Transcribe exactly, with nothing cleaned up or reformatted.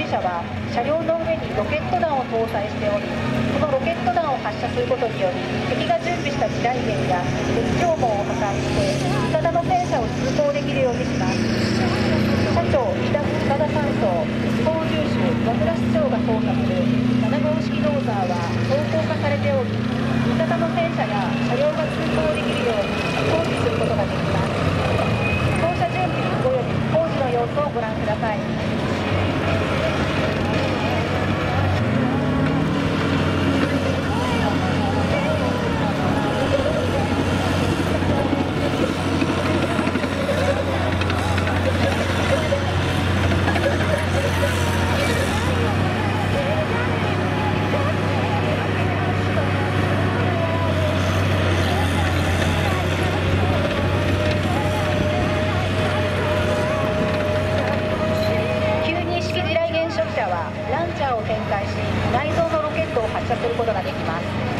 車は車両の上にロケット弾を搭載しており、このロケット弾を発射することにより敵が準備した地雷原や鉄橋網を破壊して味方の戦車を通行できるようにします。車長北塚田さん曹、操縦手野村市長が操作するななごう式ドーザーは装甲化されており、味方の戦車や車両が通行できるように装備することができます。操車準備および工事の様子をご覧ください。ランチャーを展開し、内蔵のロケットを発射することができます。